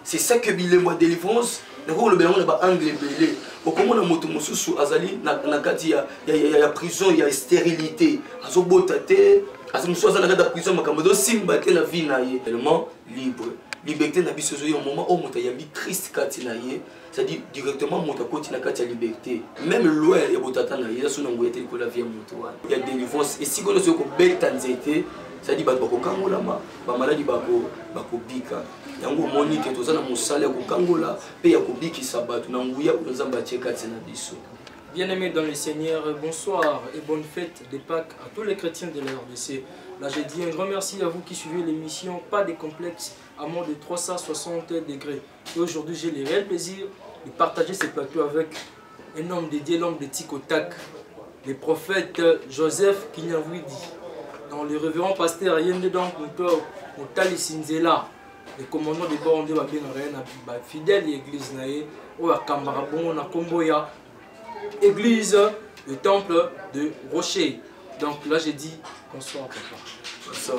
C'est ça que bilembo délivrance. D'accord, le bénévole n'a pas anglais belé. Au comment on a moto mususu azali na kati ya prison, il y a stérilité. Azo botate, azo mususu azali na kati ya prison makambo simba te la vie na ye. Tellement libre. Liberté na biso zo au moment où moto ya bi Christ kati na ye, c'est-à-dire directement moto koti na kati ya liberté. Même loi ya botata na ye, so na ngoyete ko la vie moto wana. Il y a délivrance et si ko zo ko beta nzete, c'est-à-dire ba ko kangolama, ba maladi ba ko bika. Yango monique toza na musala ko kangola pe ya ko biki sabatu na nguya uzamba cheka tsena biso. Bien-aimés dans le Seigneur, bonsoir et bonne fête de Pâques à tous les chrétiens de la RDC. Là, je dis un grand merci à vous qui suivez l'émission Pas de complexe à moins de 360 degrés. Et aujourd'hui, j'ai le réel plaisir de partager ce plateau avec un homme dédié, l'homme de Tikotak, le prophète Joseph Kinyavwidi. Dans le révérend pasteur Yende donc Moutali Sinzela, le commandant de Borondé va bien fidèle à l'église naé, ou à Kambarabon, à Komboya, église, le temple de Rocher. Donc là, j'ai dit bonsoir, papa. Bonsoir,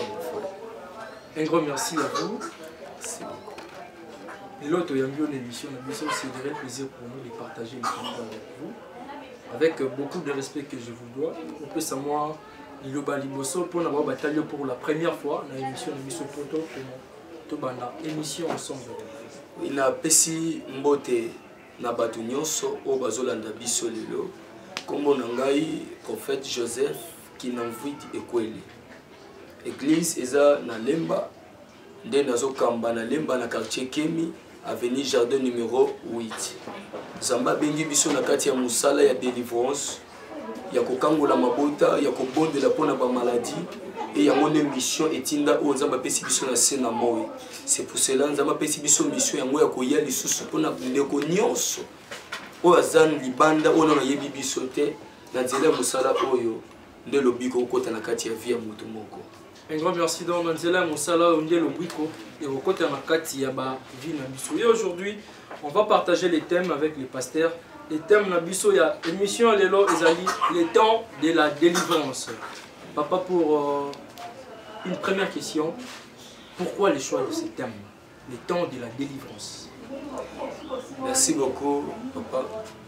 un grand merci à vous. Merci beaucoup. Et l'autre, il y a mieux l'émission, c'est un réel plaisir pour nous de partager le temps avec vous, avec beaucoup de respect que je vous dois. On peut savoir, il y a pour avoir bataillé pour la première fois dans l'émission de Mission Poto. Émission ensemble. Il a pesi mbote na batu nyonso o bazolanda biso lelo. Kombo nangai prophète Joseph Kinyavwidi Ekweli. Église eza na Lemba nde nazokamba na Lemba na quartier Kemi avenue Jardin numéro 8. Zamba bengi biso na kati ya musala ya délivrance ya kokangola mabota ya kobondela pona ba maladie. Et il y a mon mission etinda o nzamba pesi biso na sena moyo. C'est pour cela nzamba pesi biso mission yango ya koya lisusu pona ndeko nyonso o azan libanda ona na yebi biso te na nzela musala oyo nde lobiko kota na kati ya vie ya mutu moko. Un grand merci donc na nzela musala nde lobiko et kota na kati ya ba vie na biso. Et aujourd'hui, on va partager les thèmes avec les pasteurs. Les thèmes na biso ya émission lelo ezali les temps de la délivrance. Papa, pour une première question, pourquoi le choix de ce thème, le temps de la délivrance? Merci beaucoup, papa.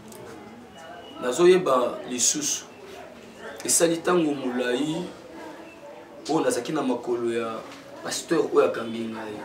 Nazoyeba lisusu. Esali tango mulai o nazaki na makolo ya pasteur oya kambinga ye.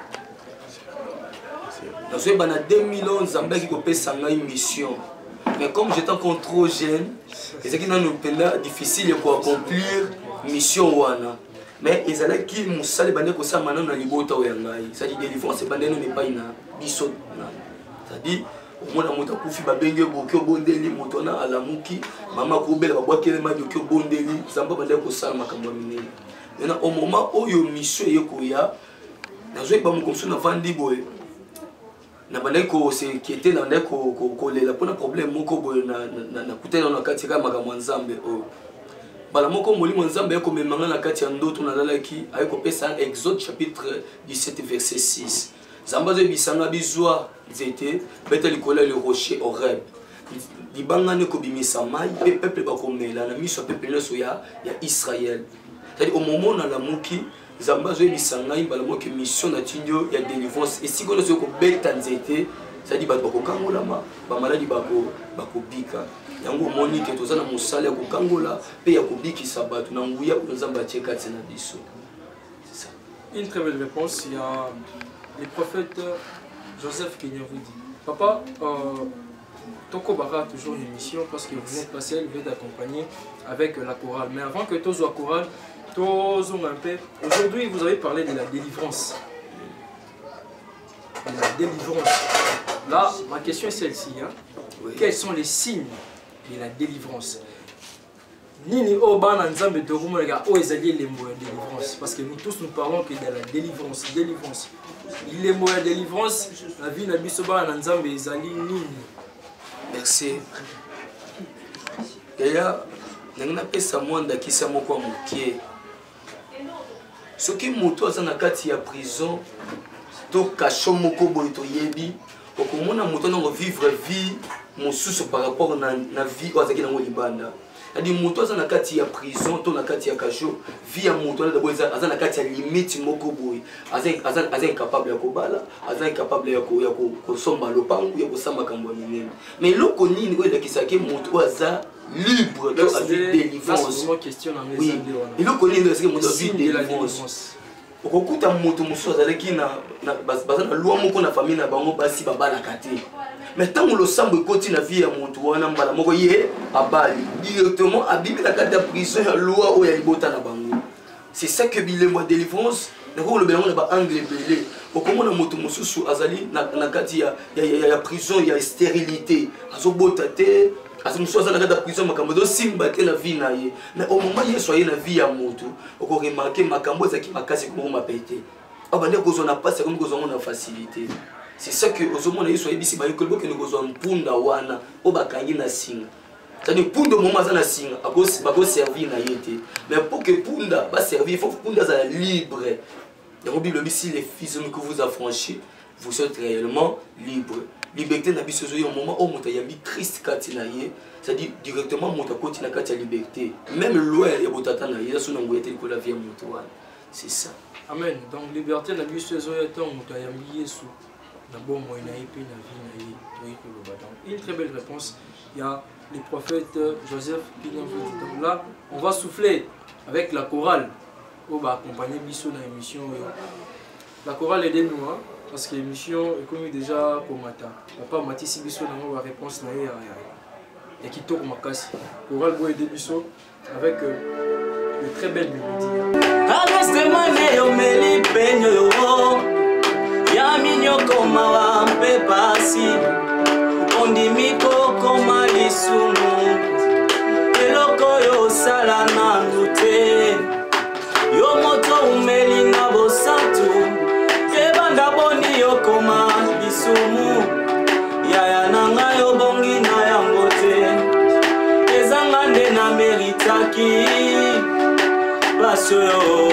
Nazoyeba na 2011 Zambaki kopesa ngai mission. Mais comme j'étais encore trop jeune, c'est difficile pour accomplir mission wana. Mais ils allaient qui musale bande ko sa manana na libota oyangai. Ça dit délivrance bande no ne pas ina biso na. Ça dit au mona mota kufi ba benge bokyo bondeli motona alamuki mama ko bela ba bwakele ma dokyo bondeli zamba bande ko sa makambo minene. Maintenant au moment où yo mission yeko ya nazo ba mo komso na vandi boye. Na bande ko se qui était na ko lela pona problème moko boye na kutela na katika makambo nzambe o. Bala moko molimo nzambe yako memanga na kati ya ndoto na lalaki ayeko pesa Exode chapitre 17 verset 6. Zamba zo bisanga bizwa nzete beta likola le rocher Horeb. Libanga ne ko bimisa mai pe peuple ba komela na miso peuple leso ya Israël. C'est-à-dire au moment na la muki Zamba zo bisanga bala moko mission na tindio ya délivrance et si ko zo ko beta nzete c'est-à-dire ba ko kangolama ba maladi ba ko bika. Yango monique toza na musala ya kokangola pe ya kobiki sabatu na nguya nzamba cheka tsena biso. C'est ça. Une très belle réponse. Il y a le prophète Joseph Kinyavwidi. Papa, Toko Bara a toujours une mission parce que vous n'êtes pas seul, vous êtes accompagné avec la chorale. Mais avant que tu sois chorale, aujourd'hui vous avez parlé de la délivrance. De la délivrance. Là, ma question est celle-ci. Hein? Oui. Quels sont les signes de la délivrance? Nini Obana Nzambe Togumolega o ezali les mots de délivrance parce que nous tous nous parlons que de la délivrance. Les mots de délivrance, la vie na biso ba na Nzambe ezali nini? Merci. Yaya nangana pesa mwanda kisa moko mukie. Soki moto aza na kati ya prison to kasho moko boy to yebi okomona moto na vivre vie mosusu par rapport na vie ozaki na libanda. c'est-à-dire moto aza na kati ya prison to na kati ya kasho vie ya moto na d'abord aza na kati ya limite moko boye aza incapable ya kobala aza incapable ya kosomba lopangu ya kosamba kambo minene mais loko nini oyo elakisaki moto aza libre to azwi délivrance oui eloko nini ezaki moto azwi délivrance okokuta moto mosusu azalaki baza na lwa moko na famille na bango basi babalaka te mais ntango losambo ekoti na vie ya moto wana mbala moko ye abali directement abimi na kati ya prison ya loi oyo ya libota na bango c'est ça que bilembo ya délivrance nakoko lobela yango na baangle ebele okomona moto mosusu azali na kati ya prison ya stérilité azobota te mosusu aza na kati ya prison makambo ezosimba te na vie na ye mais au moment yesu aye na vie ya moto okoremarke makambo ezalaki makasi komoma pe te abandi kozwa na pasi akomi kozwango na facilité. C'est ça que ozomona yesu ayebisi bayekoli bokende kozwa mpunda wana oyo bakangi na singa c'est-à-dire mpunda momo aza na singa bakoservir na ye te mais pour que mpunda baservir il faut mpunda azala libre yango bible elobi si les fils que vous affranchis vous êtes réellement libre liberté na biso ezoya moment oyo moto ayambi Christ kati na ye c'est-à-dire directement moto akoti na kati ya liberté même loi ya botata na ye aso na ngoya te likola vie ya moto wana c'est ça. Amen. Donc liberté na biso ezoya ntango moto ayambi yesu. D'abord, moi, une très belle réponse. Il y a le prophète Joseph qui vient vous dire. Là, on va souffler avec la chorale. On va accompagner Bissot dans l'émission. La chorale est de nous, hein, parce que l'émission est connue déjà pour Mata. Papa Matisse Bissot dans la réponse. Et qui tourne ma casse. La chorale va aider Bissot avec une très belle mélodie. Yaminyo koma wampe pasi ondimiko koma lisumu eloko yo sala na ndute yo moto umeli na bosantu kebanda boni yo koma lisumu yaya nanga yo bongi na yango te ezanga nde na meritaki paso yo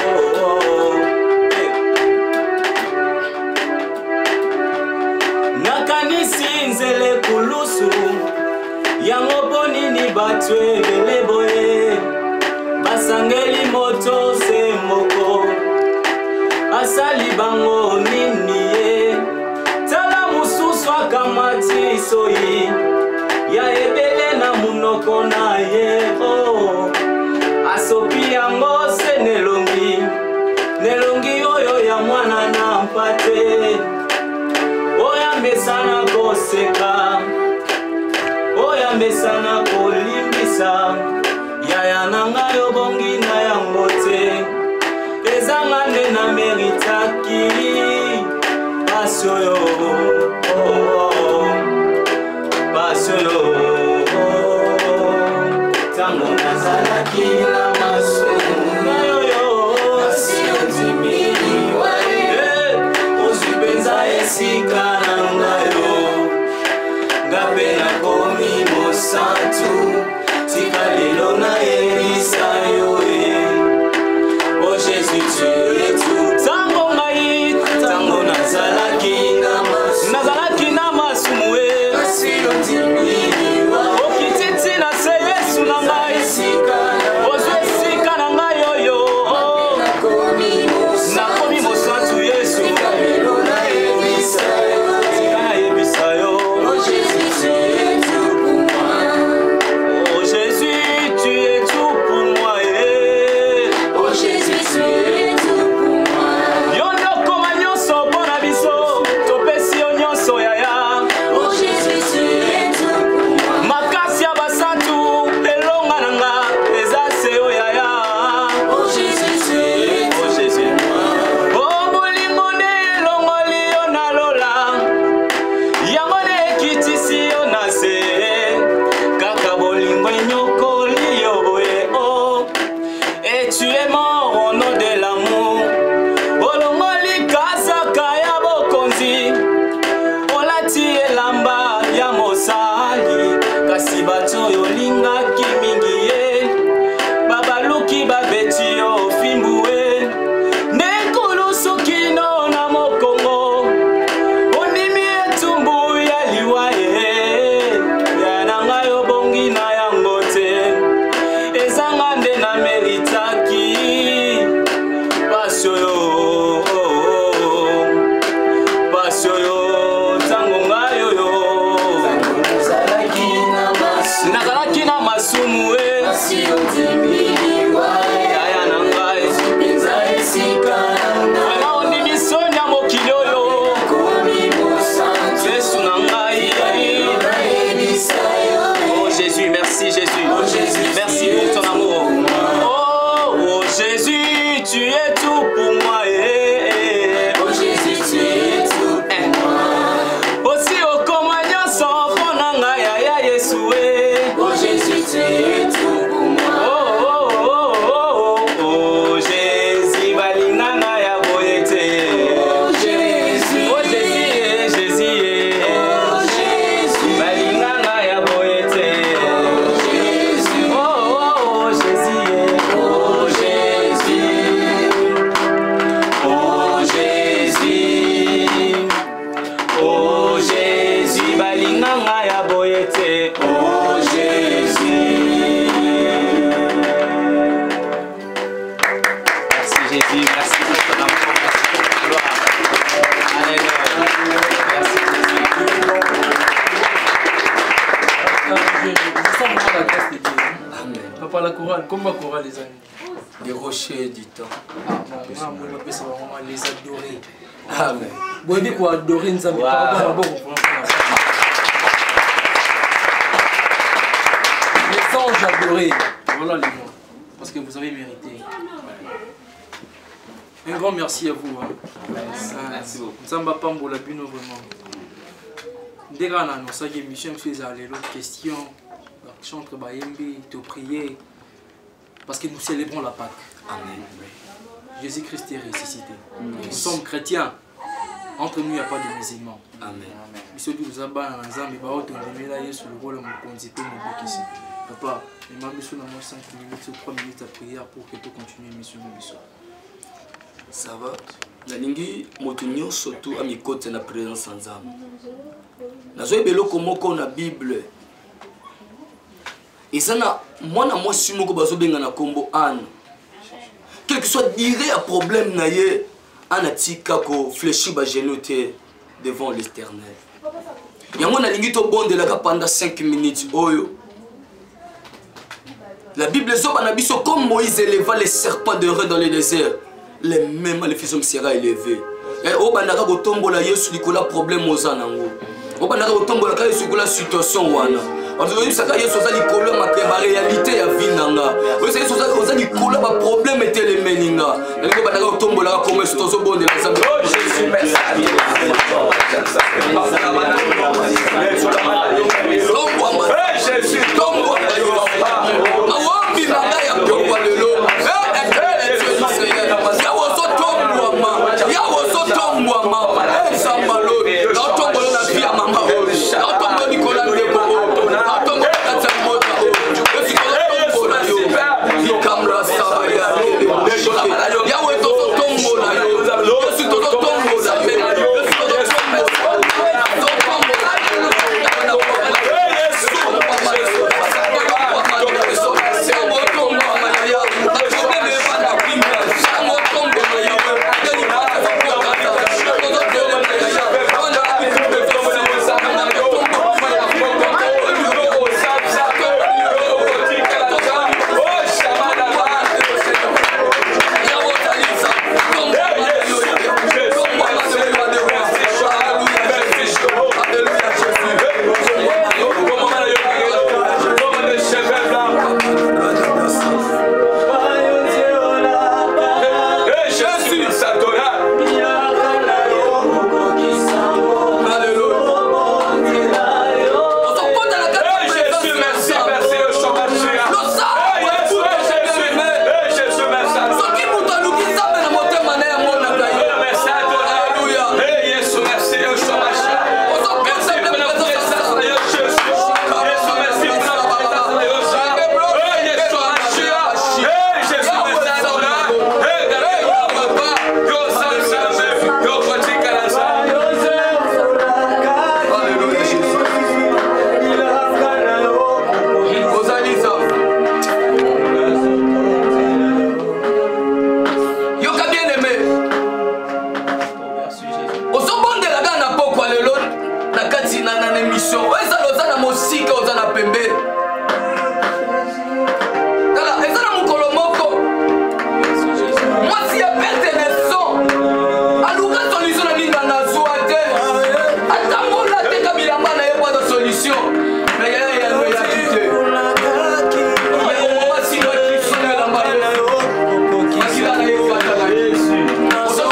nzele kulusu yango bonini batu ebele boye basangeli moto se moko asali bango nini ye tala mususu akamati soyi ya ebele na munoko na ye asopi yango se nelongi oyo ya mwana na mpate oya mesana koseka oya mesana kolimbisa yaya nanga yo bongi na yango te ezanga nde na meritaki pasi oyo pasi oyo ntango nazalaki na masumu na yoyo asi ondimiliwa ozwi mpenza esika santu tika lelo na yebisa yo oh Jésus tu es tout tango ngai tango nazalaki na masumu kasi ondimiliwa okititi na se yesu na ngai ozwe sika na ngai yoyo nakomi mosantu yesu tika lelo na yebisa yo oh Jésus tu es na yango te oh Jésus. Merci Jésus, merci pour ton amour, merci pour ta gloire. Alléluia. Merci Jésus. Je sens vraiment la grâce de Dieu. Amen. Papa, la chorale, comment la chorale les amis? Des rochers du temps. Moi, je les adorer. Amen. Vous avez quoi adorer nous amis? Les anges adorés. Voilà les mots. Parce que vous avez mérité. Un grand merci à vous. Merci beaucoup. Nzamba Pambola Bino vraiment. Dès qu'on a annoncé que l'émission, je faisais l'autre question. Chantre Bayembi, te prier. Parce que nous célébrons la Pâque. Amen. Jésus-Christ est ressuscité. Nous sommes chrétiens. Entre nous, il n'y a pas de musulmans. Amen. Ceux qui nous abattent dans les âmes, ils vont là sur le rôle de mon conducteur, mon ici. Papa, il m'a mis sur la 5 minutes, 3 minutes à prière pour que tu continues mission de mission. Ça va? Nalingi motunyo surtout à mi côté na présence sans âme. Nazo beloko moko na Bible. Et ça na moi si moko bazo benga na kombo Anne. Quel que soit diré à problème na ye, Anne tika ko fléchir ba genoux devant l'Éternel. Yango nalingi to bondela pendant 5 minutes oyo. La Bible zoba na biso comme Moïse éleva les serpents de ré dans le désert. Les mêmes maléficents sera élevé. Et au bandaka ko tombola Yesu likola problème ozanango. Au bandaka ko tombola ka Yesu likola situation wana. On dit ça ka Yesu za likola ma réalité ya vie nanga. Oui c'est Yesu za likola ba problème était les meninga. Et ko bandaka ko tombola comme Yesu tozo bonde la zambe. Oh Jésus merci. Jésus tombola. Awambi nanga ya pokwa lelo.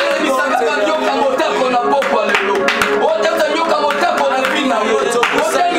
Say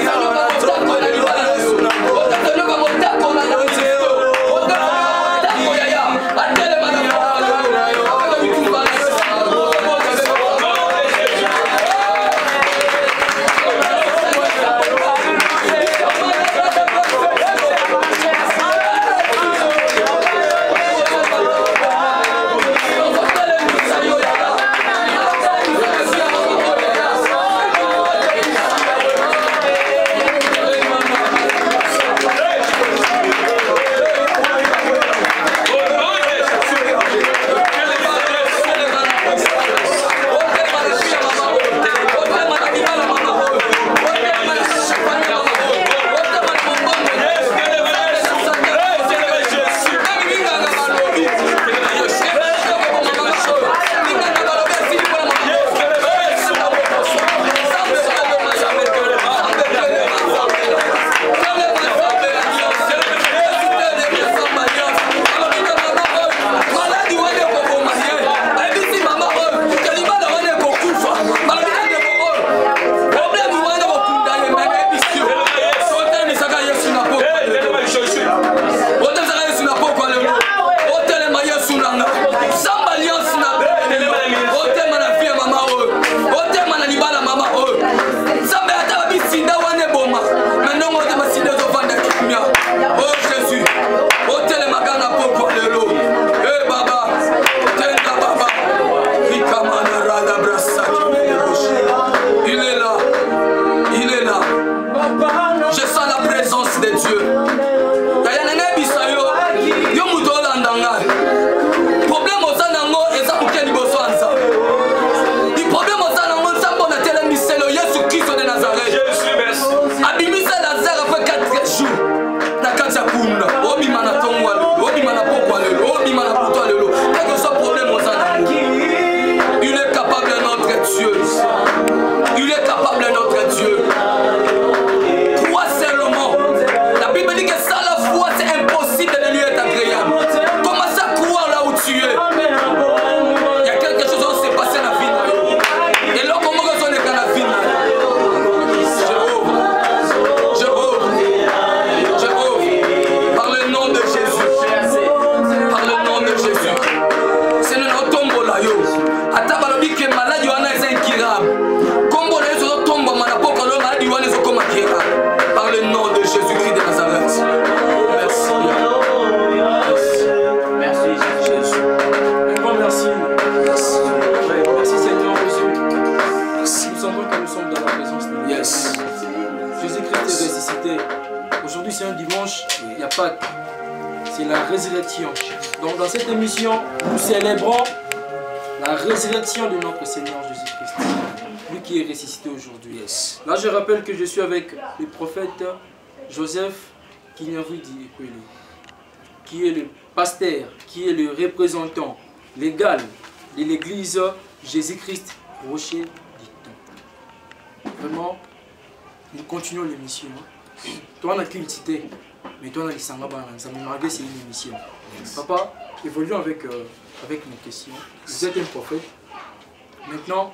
savons que nous sommes dans la présence de Dieu. Yes. Jésus-Christ est ressuscité. Aujourd'hui, c'est un dimanche, il n'y a pas. C'est la résurrection. Donc, dans cette émission, nous célébrons la résurrection de notre Seigneur Jésus-Christ. Lui qui est ressuscité aujourd'hui. Yes. Là, je rappelle que je suis avec le prophète Joseph Kinyavudi Ekwele, qui est le pasteur, qui est le représentant légal de l'église Jésus-Christ Rocher du Temps. Vraiment, nous continuons l'émission. Toi, on a cultité, mais toi, on a les sangs, c'est une émission. Papa, évoluons avec nos questions. Vous êtes un prophète. Maintenant,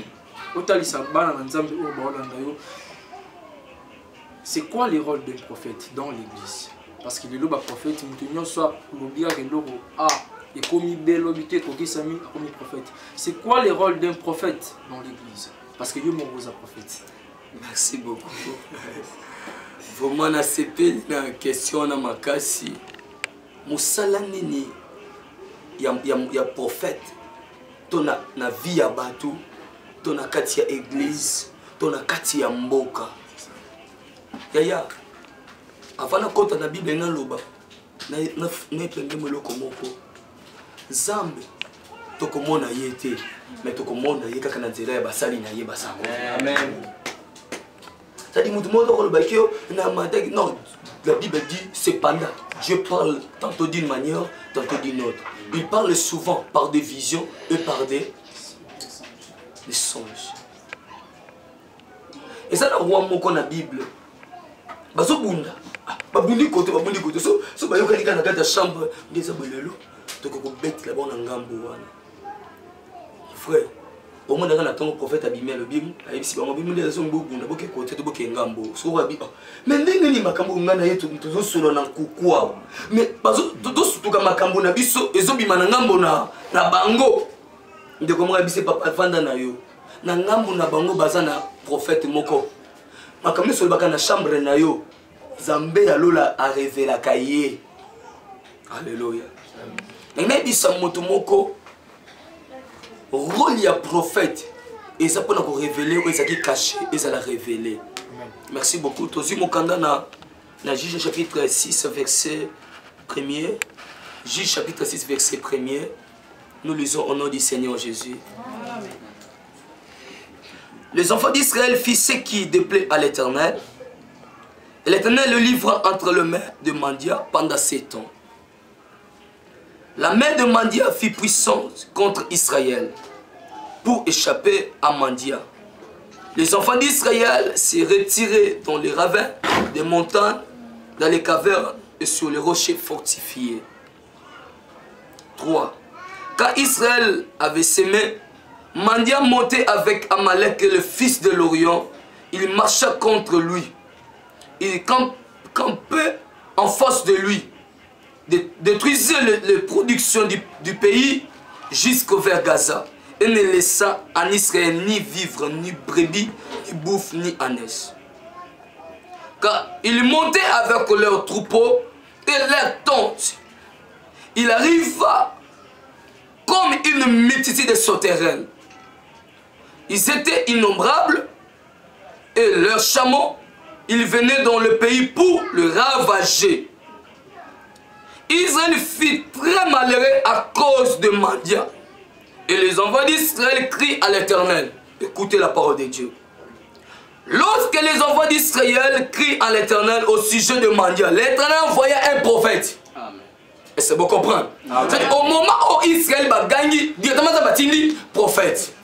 c'est quoi le rôle d'un prophète dans l'église? Parce que le prophète, nous soit et comme prophète. C'est quoi le rôle d'un prophète dans l'église? Parce que Dieu m'envoie un prophète. Merci beaucoup. Vraiment, il y a une question dans ma case. Moussala nini, il y a prophète. Ton na vie à bateau, ton na katia église, ton na katia mboka. Yaya, avant de compter la Bible, na loba, na penge moloko moko. Zambe, to komona yete, mais to komona yeka kana nzela ya basali na ye basako. Amen. Ça dit non, la Bible dit cependant, Dieu parle tantôt d'une manière, tantôt d'une autre. Il parle souvent par des visions et par des songes. Et ça, la roi moko na Bible. Bazo bunda. Babundi côté, so ba yoka lika na kata chambre, ndeza bolelo, to ko bête là-bas na ngambo wana. Frère, au moins dans le prophète abimé le bim, si on bim les hommes bunda boke côté to boke ngambo. So wa bi. Mais ndenge ni makambo ngana yetu tozo solo na kukwa. Mais bazo to sutuka makambo na biso ezobima na ngambo na bango. Ndeko mo bise papa vanda na yo. Na ngambo na bango baza na prophète moko. Makambo so baka na chambre na yo. Zambé alola a révélé kaye. Alléluia. Ngai bisa moto moko rôle ya prophète et ça pour nous révéler ou ça qui caché et ça la révéler. Merci beaucoup. Tozi mokanda na Juge chapitre 6 verset 1er. Juge chapitre 6 verset 1er. Nous lisons au nom du Seigneur Jésus. Amen. Les enfants d'Israël firent ce qui déplaît à l'Éternel. Et l'Éternel le livra entre les mains de Mandia pendant 7 ans. La main de Mandia fut puissante contre Israël pour échapper à Mandia. Les enfants d'Israël se retiraient dans les ravins des montagnes, dans les cavernes et sur les rochers fortifiés. 3. Quand Israël avait semé, Mandia montait avec Amalek, le fils de l'Orient. Il marcha contre lui. Il campait en face de lui. Détruisait les productions du pays jusqu'au vers Gaza et ne laissa en Israël ni vivre, ni brebis, ni bouffe, ni ânesse. Car ils montaient avec leurs troupeaux et leurs tentes. Il arriva comme une multitude de sauterelles. Ils étaient innombrables et leurs chameaux, ils venaient dans le pays pour le ravager. Israël fut très malheureux à cause de Mandia. Et les enfants d'Israël crient à l'Éternel. Écoutez la parole de Dieu. Lorsque les enfants d'Israël crient à l'Éternel au sujet de Mandia, l'Éternel envoya un prophète. Amen. Et c'est bon comprendre. Au moment où Israël va gagner, directement ça va tindi prophète.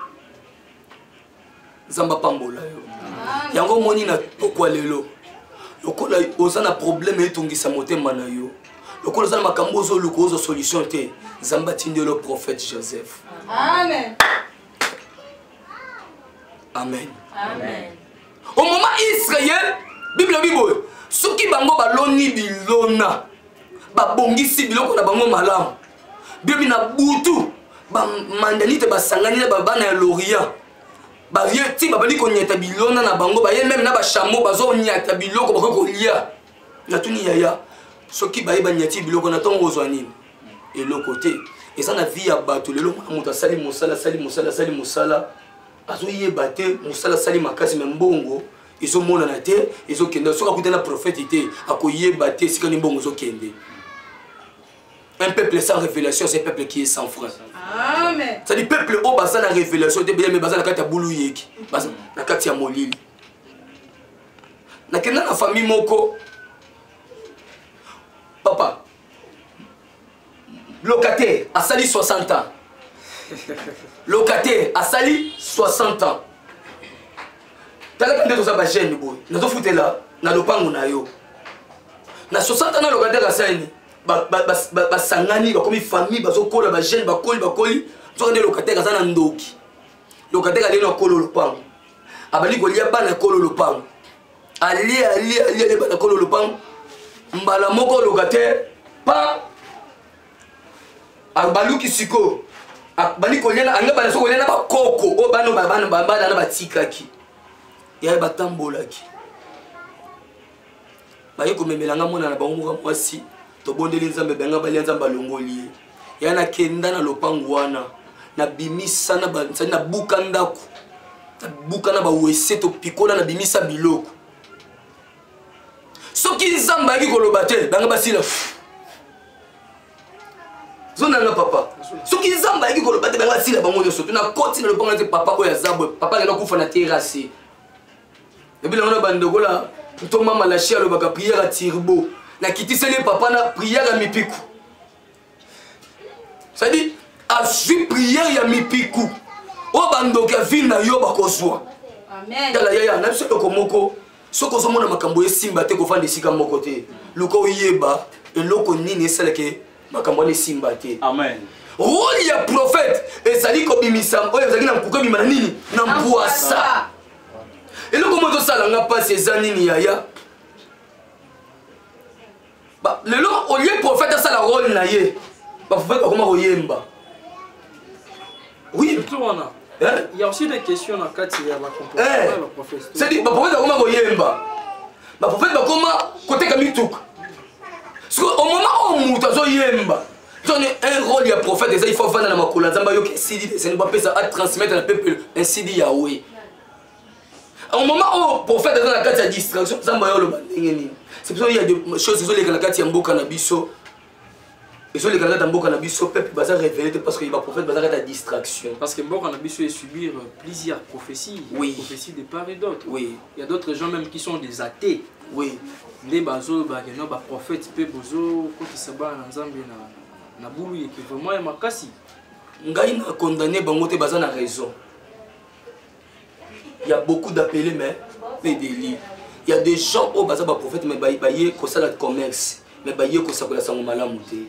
Zamba pambola yo. Yango moni na pourquoi lelo. Lokola ozana problème etungisa motema na yo. Lokola ozana makambo zo luko zo solution te. Zamba tindi le prophète Joseph. Amen. Amen. Amen. Au moment Israël, Bible Bible, ceux qui bango baloni bilona, ba bongisi biloko na bango malamu. Bible na butu, ba mandanite ba sangani na ba bana Lorient. Ba vieux ti ba bali ko nyata bilona na bango ba ye même na ba chamo bazo nyata biloko ba ko lia. Na tuni yaya, ceux qui ba ye ba nyati biloko na tongo zwanini. Et le côté, et ça na vie à battre le long muta sali musala. azoyeba te mosala asali makasi me mbongo ezomonana te ezokende soki akuta na prophète te akoyeba te esika ni mbongo ezokende. Un peuple sans révélation, c'est un peuple qui est sans frein. Amen. C'est-à-dire peuple au basa na révélation te bien mais basa na kati ya bulu yeki basa na kati ya molili. Na kenda na famille moko papa locataire a sali 60 ans. Locataire a sali 60 ans. Tala kende to za ba jeune boy. Na zo futela na lopango na yo. Na 60 ans na locataire a sali ba sangani ba komi famille ba zo kola ba jeune ba koli zo kende locataire za na ndoki. Locataire ali na kolo lopango. Abali kolia bana kolo lopango. Ali bana kolo lopango. Mbala moko locataire pa abaluki siko bali koliana anga bana soko koliana ba koko o bano bana na batikaki ya batambolaki baye komemelanga mona na bango mwasi to bondeli nzambe benga bali nzamba longoli ya na kenda na lopango wana na bimisa na ba na buka ndako na buka na ba wese to pikola na bimisa biloko soki nzamba ki koloba te banga basila zonanga papa soki nzamba ki koloba te banga sila bango yoso na koti na lopango te papa oya zabwe papa ngena kufa na terrasse et puis on a bandeko la to mama la chia lo baka prière à tirbo na kitiseli papa na prière à mipiku ça dit a su prière ya mipiku o bandoko ya ville na yo bakozwa amen kala ya na biso ko moko soko zo mona makambo esimba te ko fanda sika moko te luko yeba eloko nini esaleke makambo ne simba te amen rôle ya prophète ezali ko bimisa oyo ezali na mkuko bimana nini na mpuasa et le comment ça n'a pas ces années yaya bah le long au lieu prophète ça la rôle naie bah prophète comment oyemba oui il y a aussi des questions dans quatre il y a la composition prophète c'est dit bah prophète comment oyemba bah prophète comment côté kamituk parce que au moment où mutazo yemba donne un rôle ya prophète il faut vendre na makola nzamba yo sidi c'est ne pas ça à transmettre à peuple un sidi Yahweh. Au moment où le prophète est dans la carte de distraction, c'est pour ça qu'il y a des choses qui sont dans la carte de Mboka-Nabiso. Et sur les carte de Mboka-Nabiso, le peuple va révéler parce que le prophète va être à distraction. Parce que Mboka-Nabiso est subir plusieurs prophéties, oui. Prophéties de part et d'autre. Oui. Il y a d'autres gens même qui sont des athées. Oui. Les bazo, les prophètes, les bozo, qui se battent dans Zambie, na boulou, qui vraiment est makasi. Ngai na condamné bangote baza na raison. Il y a beaucoup d'appelés, mais des délits. Il y a des gens au bazar prophète, mais baye ko sala commerce, mais baye ko sakola sango malamu te.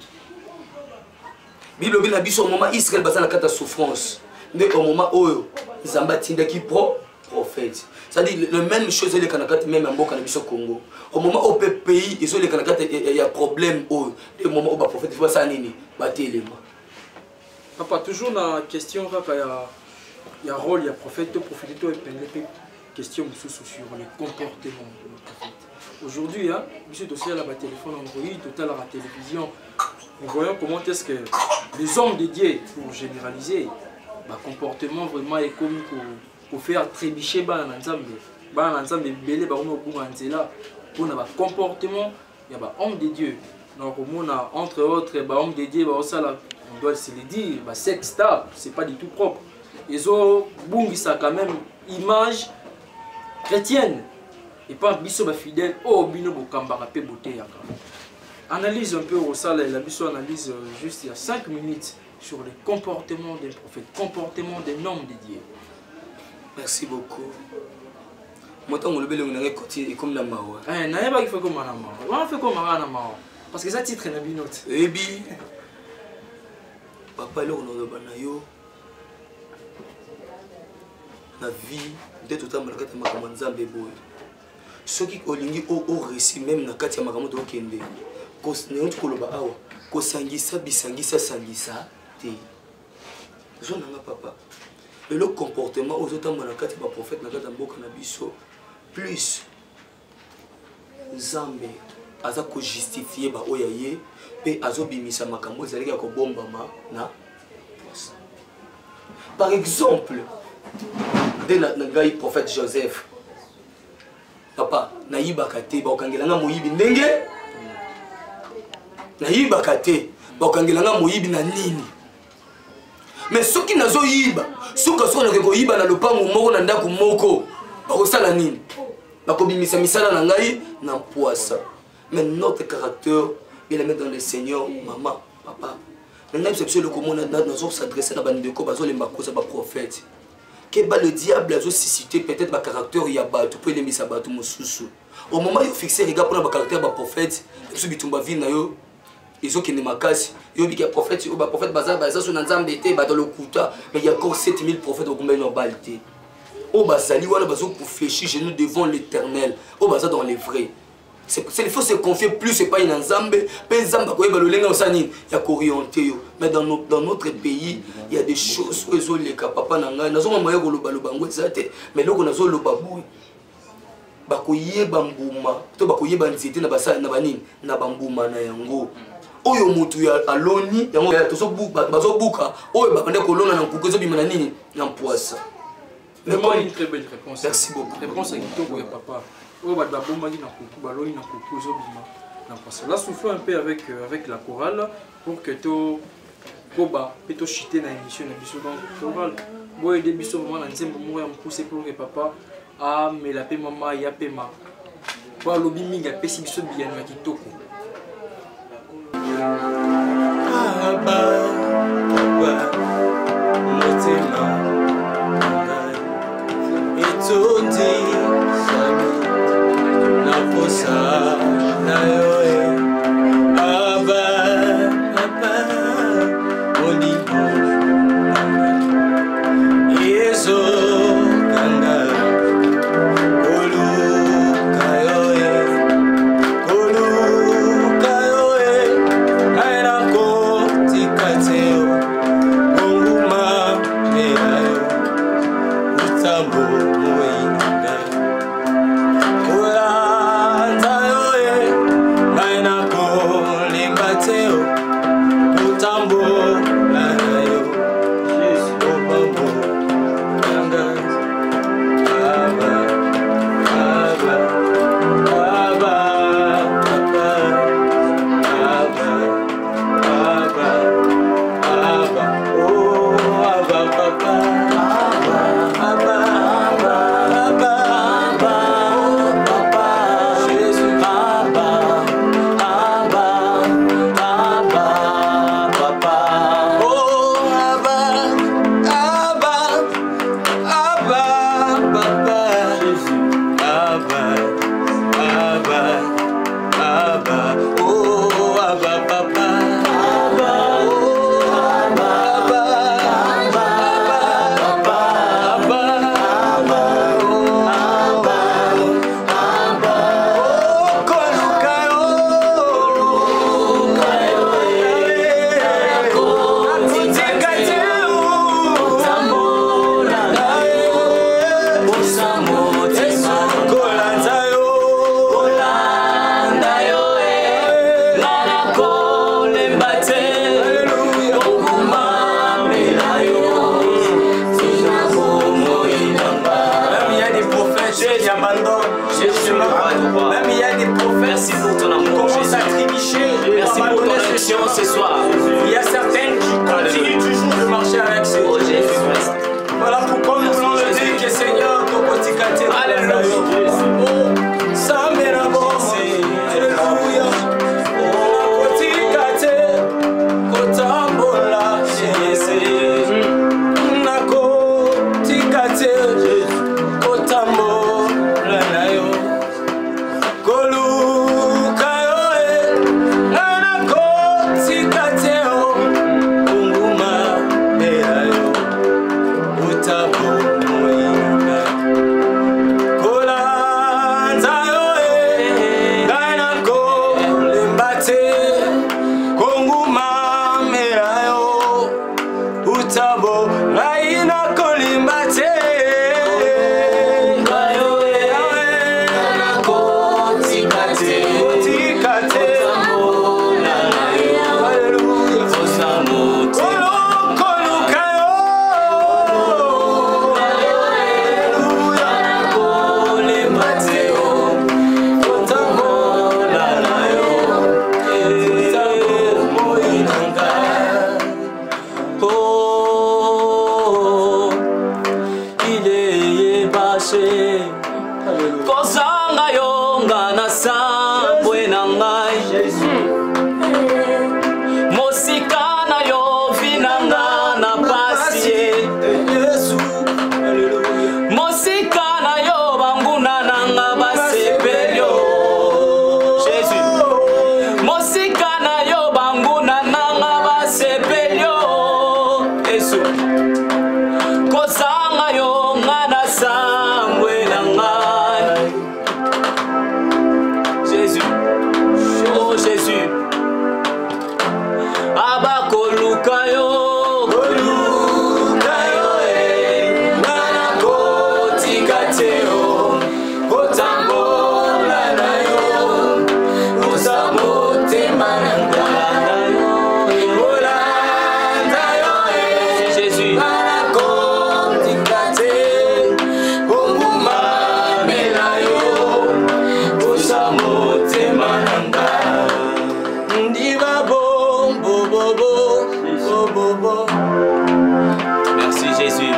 Bible na biso au moment Israël bazar na kata souffrance. Mais au moment où Zamba tinda ki prophète. Ça dit le même chose les kanakati même en Mboka na biso Congo. Au moment où le pays ils ont les kanakati il y a problème au le moment où ba prophète voit ça nini batelema. Papa toujours la question kaka il y a rôle, il y a prophète, prophète, et puis question sur les comportements de nos prophètes. Aujourd'hui, hein, monsieur dossier à la téléphone Android, total à la télévision, nous voyons comment est-ce que les hommes dédiés, pour généraliser, comportement vraiment est comme pour faire trébicher l'ensemble, belé pour un comportement, il y a homme de Dieu. Donc entre autres, homme de Dieu, on doit se le dire, sexe stable, c'est pas du tout propre. Ils ont ça quand même image chrétienne et pas biso ba fidèle oh bino bokambara pe beauté yaka. Analyse un peu au salle la biso analyse juste il y a 5 minutes sur les comportements des prophètes, comportements des hommes de Dieu. Merci beaucoup. Moi tant on le bel on côté comme la mawa. Na yeba il faut comme na mawa. On fait comme na mawa parce que ça titre na binote. Et bi papa là on a banayo la vie d'être tout à l'heure quand ma commande Zambé boy. Ce qui olingi au récit même na kati ya makambo to kende. Ko ne ko loba awa ko sangisa bisangisa sangisa te. Je n'anga papa. Le comportement aux autres na kati ba prophète na kati mboka na biso plus Zambé aza ko justifier ba oyaye pe azobimisa makambo ezalika ko bombama na par exemple nde na ngai prophète Joseph papa nayibaka te baokangelanga moyibi ndenge nayibaka te baokangelanga moyibi na nini mais soki nazoyiba soki nakoki koyiba na lopango moko na ndako moko bakosala nini bakobimisa misala na ngai na mpoasa mais notre caractère il est mis dans le Seigneur maman papa ngai biso le komona nazo s'adresser na bandeko bazolemba koza ba prophète que le diable a suscité peut-être ma caractère il y a bato pour les misa bato mosusu au moment où fixer regard pour ma caractère ba prophète biso bitumba vie na yo ils ont qui ne makasi yo bi prophète ou ba prophète baza so na nzambe te ba dans le kuta mais il y a encore 7000 prophètes au combien no balté au bazali wana bazo pour fléchir genoux devant l'Éternel au baza dans les vrais c'est il faut se confier plus c'est pas une nzambe pe nzamba ko yeba lolenga osani ya orienter mais dans notre pays il y a des choses où ils ont les papa na ngai nazo moya ko loba lobango ezate mais loko nazo loba boui bakoyeba mbuma to bakoyeba nzete na basa na banini na bambuma na yango oyo mutu ya aloni yango tozo buka oyo bakande kolona na nkuko bima na nini na mpoasa. Vraiment une très belle réponse. Merci beaucoup. Réponse à Kitoko et papa. Là, soufflons un peu avec la chorale pour que tu puisses chuter dans l'émission de la chorale. Moi, il y a des moments où je pousse pour que papa a mais la paix maman y a paix ma. Pour le biming a paix si biso bien à Kitoko. Ce soir, il y a certains qui continuent toujours de marcher avec ce Jésus-Christ. Voilà pourquoi nous voulons le dire que Seigneur, alléluia. Oh, ça m'est la bosse. Alléluia. Oh, kotikate, kotambola, Jésus. Nako, tikate, kotambola nayo. Kolu. Tikate kozanga yo nga na sambwe na ngai mosika na yo vinanga na pasi mosika na yo banguna nanga basepelio Jésus mosika na yo banguna nanga basepelio Yesu kozanga yo nga na sambwe na ngai Jésus oh Jésus abakoluka yo merci Jésus.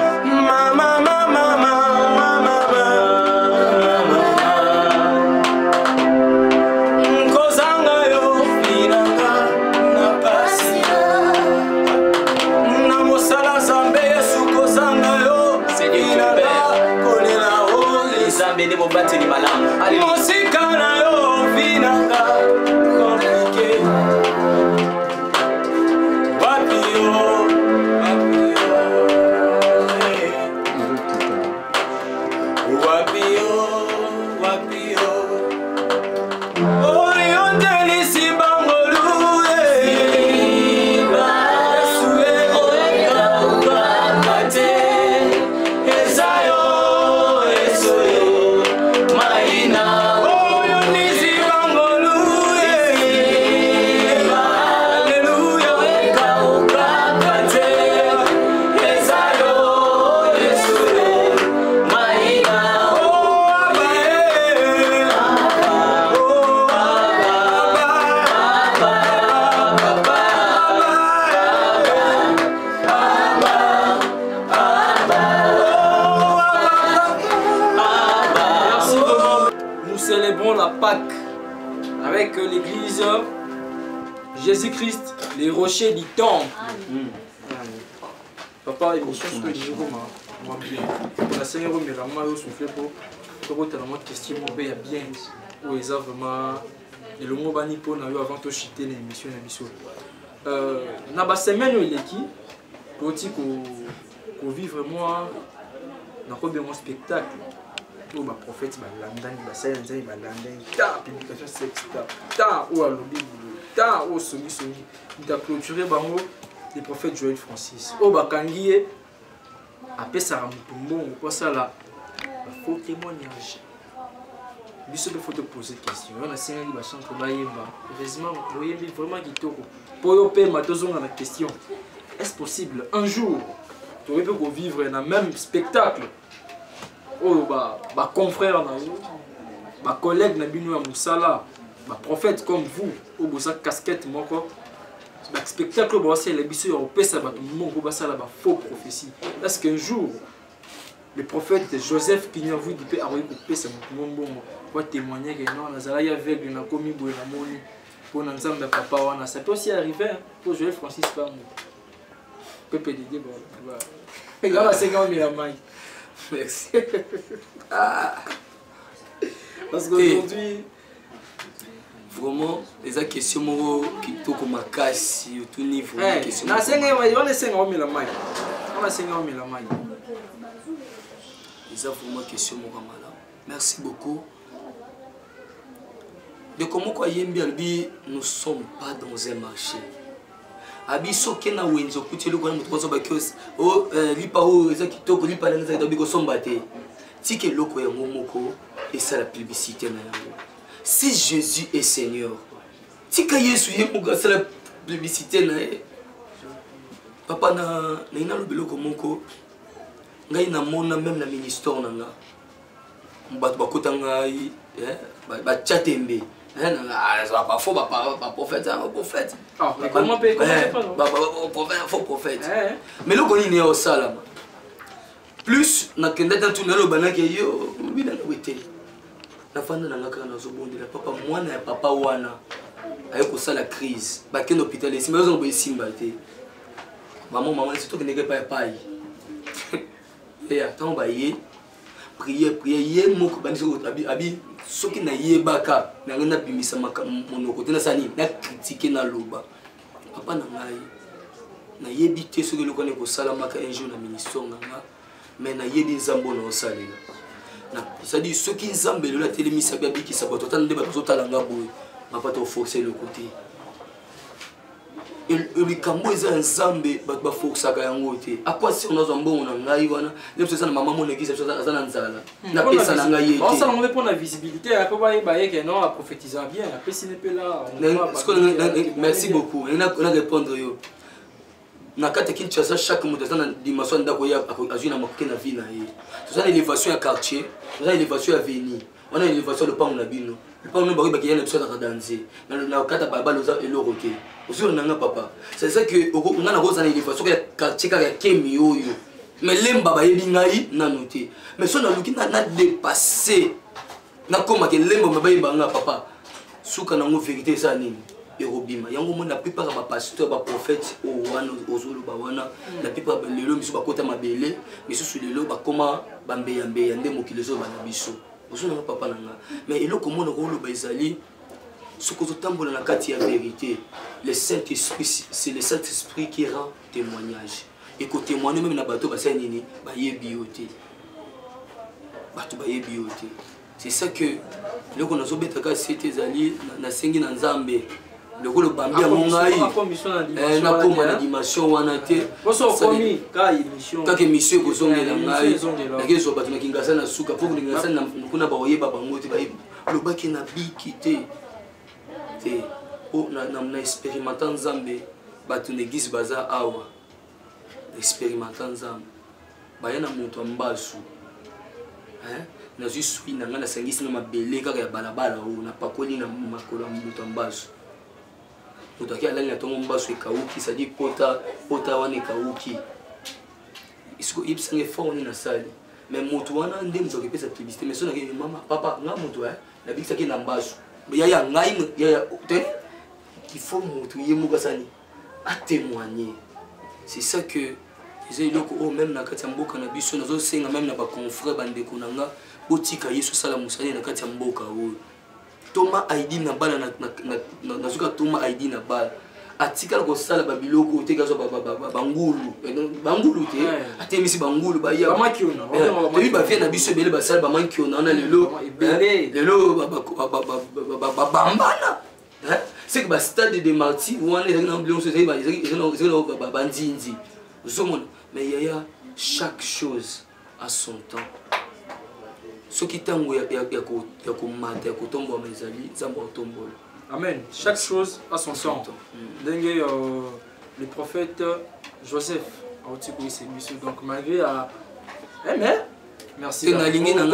Avec l'église Jésus-Christ, les rochers du temple. Papa, émission sur le niveau, moi bien. La Seigneur me l'a mal soufflé pour te la question, il y a bien. Où ils ont vraiment. Et le mot bani pour nous avant de chuter l'émission. Dans la semaine, il est qui pour dire qu'on vit vraiment dans un spectacle. Où ma prophète m'a landé, ma sœur m'a landé, ta publication sexe, ta ou à l'objet, ta ou songi, il a clôturé bango les prophètes Joël Francis. Au bakangié, après ça ramutumbo, quoi ça là, faux témoignage. Lui seul faut te poser question. On a signé qui va chanter bayemba. Heureusement, vous vraiment qui toko. Pour yo payer ma deuxième la question. Est-ce possible un jour tu aurais pu vivre dans le même spectacle? Oh, bah confrères, bah collègues na bino ya musala, bah prophètes comme vous, au bosa casquette moko, bah spectacle bah c'est les biso européens ça bah tout le monde bah ça là bah faux prophétie. Est-ce qu'un jour le prophète Joseph qui n'a vu du père arriver couper ça tout le monde va témoigner que non nazala ya aveugle na komi boye na moni pour nzambe papa wana ça peut aussi arriver pour Joël Francis pas moi. Pepe Didier bah il va 50 000 mailles. Merci. Parce qu'aujourd'hui, vraiment, les questions qui sont comme ma casse, tout niveau. On a 50 000 mailles. On a 50 000 mailles. Les vraiment questions merci beaucoup. De comment quoi yembi nous ne sommes pas dans un marché. Abiso kena wenzo kutelo kwa mutwazo bakos o lipa o eza kitoko lipa na nza dabiko sombate tike loko ya momoko et ça la publicité na yango. Si Jésus est Seigneur tika Yesu yemuka ça la publicité na papa na ina lo biloko moko ngai na mona même na ministère na nga mbato bakota ngai ba chatembe faux prophète. Ah, mais comment payer faux prophète. Mais le connaît au salam. Plus na kenda dans tout le banaki yo bidana oui. nafanda na ngaka nazobondela papa mwana ya papa wana aye kosala crise bakende hôpital esimba ozo boye simba te maman c'est toi qui n'est pas pai et attends ba ye prier ye moko bandisi abi soki na yebaka na ngana bimisa monoko te na sani na critiquer na loba papa na ngai na yebi te soki lokone kosala maka un jour na ministère nganga mais na yebi nzambo na osalela na c'est-à-dire soki nzambe lo la télémisa babiki sa bato tande ba tozotala ngabo ma pas to forcer le côté le cambo eza nzambe bato ba forcer ka yango te à quoi si on a zambongo na ngai wana le pesa na maman mon église ça na nzala na pesa na ngai te ça on veut prendre la visibilité après ba que non à prophétiser bien la pesa n'est pas là merci beaucoup on a répondre yo na kati Kinshasa chaque moto dans la dimension ndako ya azui na makoke na vie na ye tout ça élévation à quartier tout ça élévation à venir on a élévation de pango na bino le pango no baki ya na biso na danser na kata baba loza eloko te aussi on nga papa c'est ça que on a na rosa na élévation ya quartier ka ya kemi oyo mais lemba ba yebi ngai na noter mais so na luki na dépasser na koma ke lemba ba yeba nga papa suka na ngo vérité ça nini Robima yango mona la plupart ba pasteur ba prophète o wana ozolo ba wana la plupart lelo miso ba kota mabele miso sur lelo ba koma ba mbeya nde mokilezo ba na biso ozona papa nanga mais eloko mona ko lo ba ezali soko to tambola na kati ya vérité le Saint-Esprit c'est le Saint-Esprit qui rend témoignage et ko témoigner même na bato ba sa nini ba yebi yote bato ba yebi yote c'est ça que loko nazo betaka c'était ezali na sengi na nzambe le rôle bambia mongai na koma na dimension wana te boso komi ka émission ka émission ko zongela ngai na kezo bato na kingasa na suka pour ngasa na kuna ba oyeba bango te ba le baki na biki te o na expérimenter nzambe bato n'église baza awa expérimenter nzambe ba yana moto ambasu na jusui na ngana sangisi na mabele kaka ya balabala o na pakoli na makolo moto ambasu Utaki alali na tongo mbasu ekauki sadi pota wana ekauki isiko ipsange fort ni na sali mais moto wana nde moto akepesa publicité mais sona ke mama papa nga moto na bikisa ke na mbasu ya ngai ya te il faut moto yemuka sani à témoigner c'est ça que les loko o même na kati mboka na biso nazo senga même na ba confrère bandeko nanga botika yesu sala musali na kati mboka o Thomas Aidi na bala na suka Thomas Aidi na bala atikala ko sala babiloko te gazo bangulu te atemisi bangulu ba ya makiona te ba vient na biso bele ba sala ba makiona na lelo bambana c'est que ba stade de Marty wana na ambiance c'est ba bandinzi mais il y a chaque chose à son temps. Ce qui tango ya komata ya kotombo mezali zambo tombola. Amen. Chaque chose a son temps. Dengue le prophète Joseph a aussi donc malgré à merci.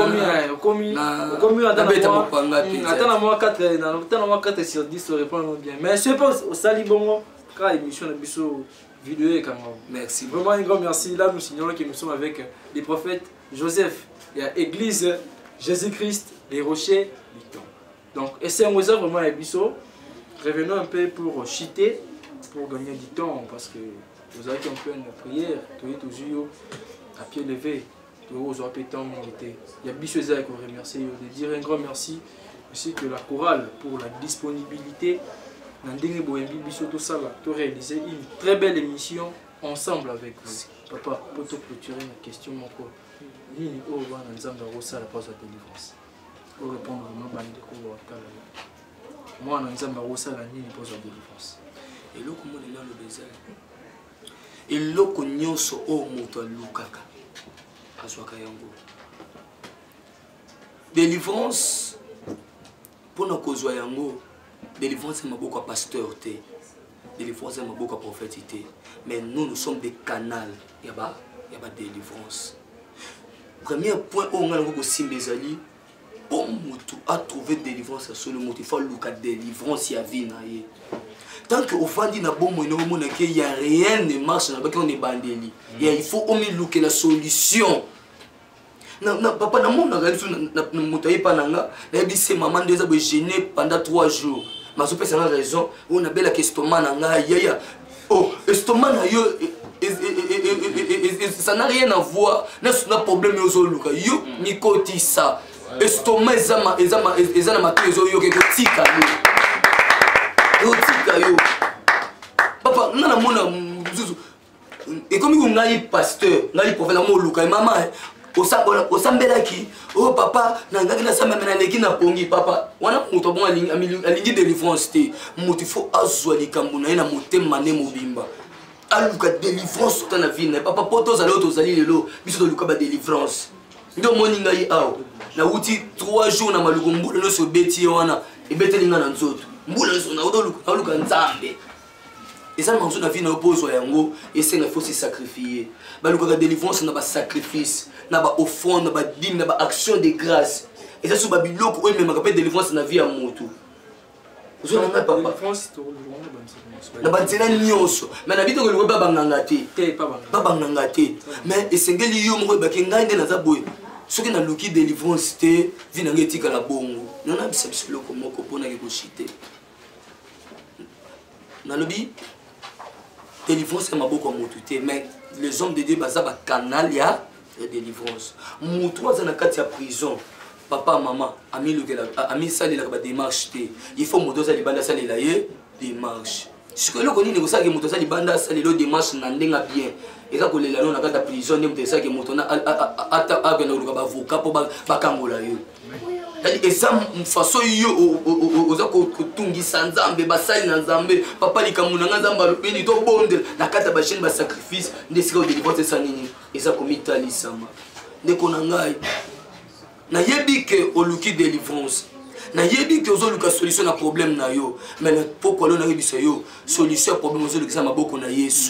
Attends moi 4 sur 10 répondre bien. Mais je pense au salibongo quand émission de biso vidéo et caméra. Merci. Vraiment un grand merci. Là nous signalons que nous sommes avec les prophètes Joseph. Il y a Église Jésus-Christ, les rochers du temps. Donc, et c'est un vraiment un biseau. Revenons un peu pour chiter, pour gagner du temps, parce que vous avez un peu une prière, tu es toujours à pied levé, tu es aux appétents militaires. Il y a biseau qui vous remercie, de dire un grand merci aussi que la chorale pour la disponibilité. Nandingue Boembi biseau tout ça là, tu as réalisé une très belle émission ensemble avec vous. Papa, pour te clôturer une question encore. Nini o wana nzambe akosala pose ya délivrance o répondre vraiment bandeko bakala mwana nzambe akosala nini pose ya délivrance eloko monena lobeza eloko nyonso o moto alukaka azwaka yango délivrance mpona kozwa yango délivrance ya maboko ya pasteur te délivrance ya maboko ya prophète te mais nous sommes des canaux ya ba délivrance. Premier point où on a simbi pour mutu à trouver délivrance sur le motif faut luka délivrance ya vie na ye tant que au fandi na bon mono mona que y a rien ne marche na ba on est bandeli il faut au mieux luka la solution papa na mon na motaye pa nanga na bise maman deux a gêné pendant 3 jours mais je ça raison on a belle estomac nanga yaya oh estomac na yo ça n'a rien à voir na problème yo luka yo ni koti ça estomac ezama makezo yo ke tika yo tika yo papa na mona zuzu et comme vous n'avez pasteur n'avez prophète mo luka maman osambelaki oh papa nangaki na samba na leki na pongi papa wana muto bon alingi délivrance te muto faut azwa likambo na motema ne mobimba aluka délivrance ta na vie na papa poto zali lelo biso to luka ba délivrance ndo moni ngai aw na wuti 3 jours na maluko mbula no so beti wana ebetelinga na nzoto mbula so na luka nzambe et ça manzo na vie na opozwa yango et c'est il faut se sacrifier ba luka délivrance na ba sacrifice na ba offrande na ba dîme na ba action de grâce et ça so ba biloko o même ka délivrance na vie ya moto zo na papa délivrance to na ba tsena nyonso mais na bito ko luka ba banganga te ba banganga te mais esengeli yo mo ba kenga nde na za boy soki na luki délivrance te vie na ngeti kala bongo na bisa biloko moko pona ke ko chiter na lobi délivrance ma beaucoup moto te mais les hommes de Dieu baza ba canal ya délivrance moto za na kati ya prison papa maman ami sali la ba démarche te il faut moto za libanda sali la ye démarche ce que loko nini ko sa ke moto za libanda sali lo démarche na ndenga bien et ça ko lela no na kati ya prison ne moto sa ke moto na ata abena luka ba avocat po ba kangola yo et ça façon yo oza kotungisa nzambe basali na nzambe papa likamuna nga nzambe alobeni to bonde na kata ba chaîne ba sacrifice ndesika délivrance ça nini eza komitali sama ndeko na ngai na yebi ke oluki délivrance na yebi ke ozoluka solution na problème na yo mais le pourquoi lo na yebisa yo solution ya problème ozoluka maboko na Yesu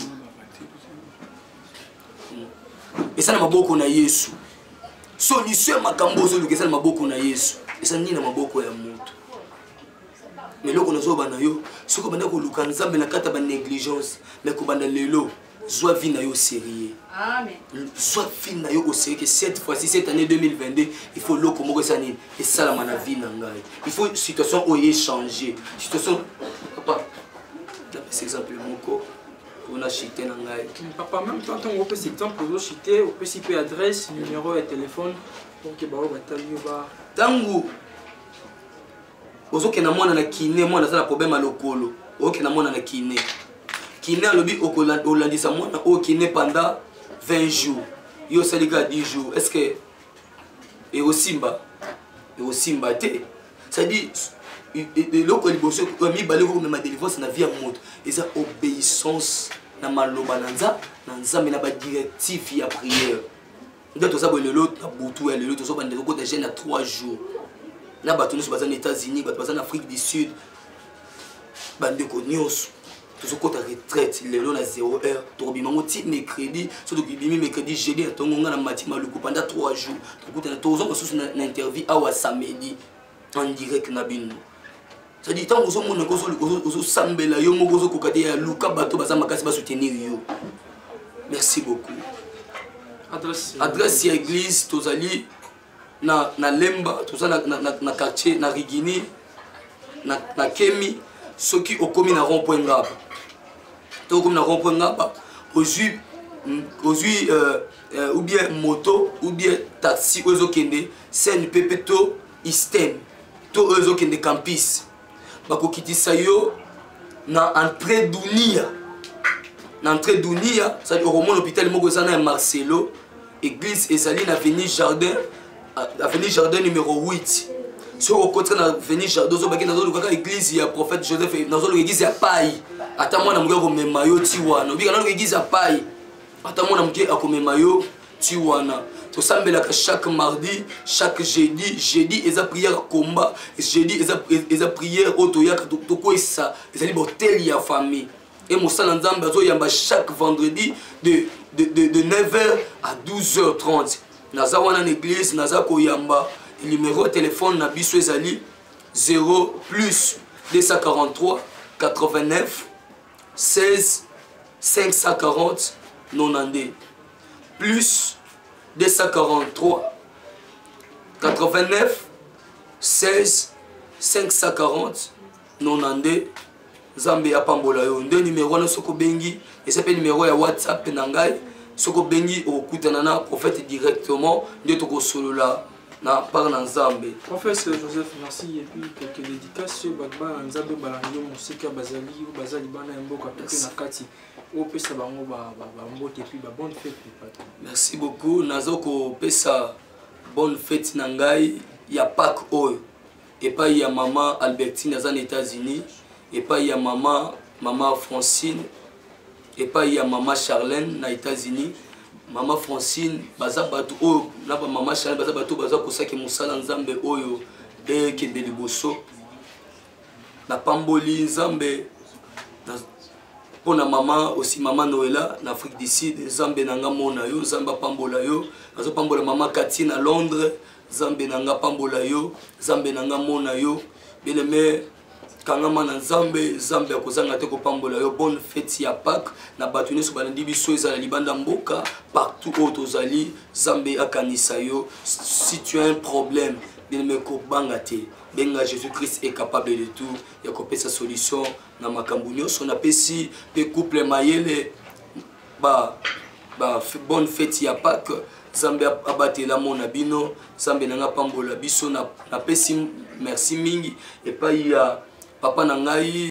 et ça na maboko na Yesu solution makambo ozoluka eza na maboko na Yesu eza nini na maboko ya moto mais loko nazo bana yo soko bana ko luka nzambe na kata ba négligence mais ko bana lelo zwa vie na yo sérieux amen zwa vie na yo au sérieux que cette fois-ci cette année 2022 il faut loko moko sanini et ça la mana vie na ngai il faut situation o y changer situation papa c'est exemple moko on a chité na ngai papa même toi on peut cet exemple pour chité on peut si peu adresse numéro et téléphone donc ba o batali ba tangu ozoke na mwana na kiné mwana za problème à lokolo oke na mwana na kiné alobi olandisa mwana o kiné pendant 20 jours yo salika 10 jours est-ce que et au simba te ça dit loko liboso mi baleko ko ma délivrance na vie ya moto eza obéissance na maloba na nzambe na ba directif ya prière ndio to sabo lelo na butu ya lelo to so bande ko de jeune à 3 jours na bato nyonso baza na États-Unis bato baza na Afrique du Sud bandeko nyonso tozokota retraite lelo na 0 heure tokobima ngo ti mercredi so tokobimi mercredi jeudi atongonga na mati maluku pendant 3 jours tokotana tozonga susu na interview awa samedi en direct na bino ça dit tant ozomona ozosambela yo moko ozokoka te ya luka bato baza makasi basoutenir yo merci beaucoup adresse ya église tozali na lemba toza na quartier na Rigini na Kemi soki okomi na rond-point ngaba to okomi na rond-point ngaba ozui ou bien moto ou bien taxi ozokende CNPP to Istem to ozokende campus bakokitisa yo na entrée Dunia ça dit au moment l'hôpital moko ça na Marcelo église ezali na avenue Jardin numéro 8 sur au côté na avenue Jardin zo bakena zo luka église ya prophète Joseph na zo église ya pai ata mwana muke ko mema yo ti wana bika na église ya pai ata mwana muke akomema yo ti wana to sambela ka chaque mardi chaque jeudi eza prière combat jeudi eza prière auto ya to ko esa ezali botel ya famille et mosala nzambe azo yamba chaque vendredi de 9h à 12h30 naza wana na église naza ko yamba numéro de téléphone na biso ezali 0 plus 243 89 16 540 92 plus 243 89 16 540 92 Nzambe apambola yo. Nde numéro wana soko bengi et ça peut numéro ya WhatsApp na ngai soko bengi okutana na prophète directement nde toko solola na par na Nzambe. Professeur Joseph, merci. Et puis quelques dédicaces sur Bagba Nzambe Balango Musika Bazali ou Bazali Bana Mboka Pepe Nakati. Au pesa bango ba mbote puis ba bonne fête. Merci beaucoup. Nazoko pesa bonne fête na ngai ya Pâques oyo. Et pas il y a maman Albertine aux États-Unis, et pas il y a maman Francine, et pas il y a maman Charlène aux États-Unis. Maman Francine, bazabatu oyo, na ba maman Charlène bazabatu bazakosaki musala Nzambe oyo et kende liboso. Na pamboli Nzambe pour na maman aussi maman Noëlla en Afrique du Sud, Nzambe nanga mona yo, Nzamba pambola yo, azo pambola maman Catine à Londres. Nzambe nanga pambola yo, Nzambe nanga mona yo, bien aimé kangama na Nzambe, Nzambe akozanga te ko pambola yo. Bonne fête ya Pâques na batu nyonso balandi biso ezala libanda mboka partout où tozali, Nzambe akanisa yo. Si tu as un problème, bien aimé ko banga te. Benga Jésus-Christ est capable de tout. Ya ko pesa solution na makambo nyonso na pesi pe couple mayele bonne fête ya Pâques. Nzambe abatela mona bino, Nzambe nanga pambola biso na pesi merci mingi et pas ya papa na ngai